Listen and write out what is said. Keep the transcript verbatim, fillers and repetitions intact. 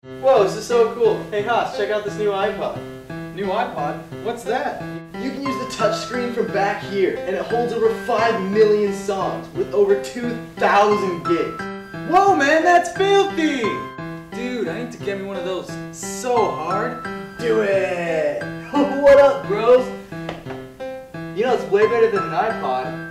Whoa, this is so cool. Hey Haas, check out this new iPod. New iPod? What's that? You can use the touch screen from back here, and it holds over five million songs with over two thousand gigs. Whoa, man, that's filthy! Dude, I need to get me one of those so hard. Do it! What up, bros? You know, it's way better than an iPod.